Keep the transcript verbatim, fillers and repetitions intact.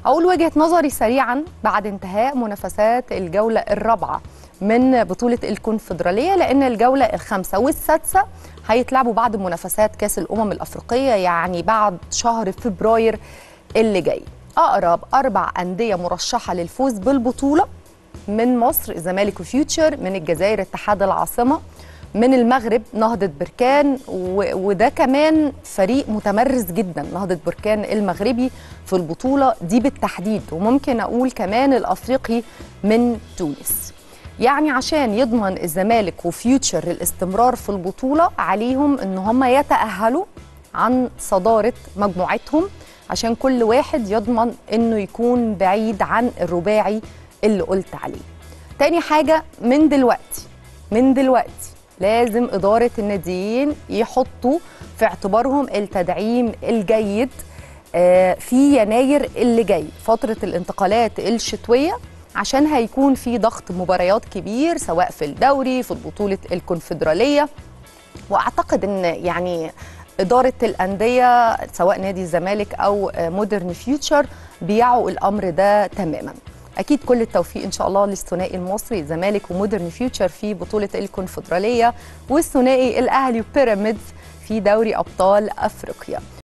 أقول وجهة نظري سريعا بعد انتهاء منافسات الجولة الرابعة من بطولة الكونفدرالية، لأن الجولة الخامسة والسادسة هيتلعبوا بعد منافسات كأس الأمم الأفريقية، يعني بعد شهر فبراير اللي جاي. أقرب أربع أندية مرشحة للفوز بالبطولة: من مصر الزمالك وفيوتشر، من الجزائر اتحاد العاصمة، من المغرب نهضة بركان، وده كمان فريق متمرس جدا نهضة بركان المغربي في البطولة دي بالتحديد، وممكن أقول كمان الأفريقي من تونس. يعني عشان يضمن الزمالك وفيوتشر الاستمرار في البطولة عليهم إن هم يتأهلوا عن صدارة مجموعتهم، عشان كل واحد يضمن إنه يكون بعيد عن الرباعي اللي قلت عليه. تاني حاجة، من دلوقتي من دلوقتي لازم إدارة الناديين يحطوا في اعتبارهم التدعيم الجيد في يناير اللي جاي، فترة الانتقالات الشتوية، عشان هيكون في ضغط مباريات كبير سواء في الدوري في بطولة الكونفدرالية. وأعتقد أن يعني إدارة الأندية سواء نادي الزمالك أو مودرن فيوتشر بيعوا الأمر ده تماما. أكيد كل التوفيق إن شاء الله للثنائي المصري الزمالك ومودرن فيوتشر في بطولة الكونفدرالية، والثنائي الأهلي وبيراميدز في دوري أبطال أفريقيا.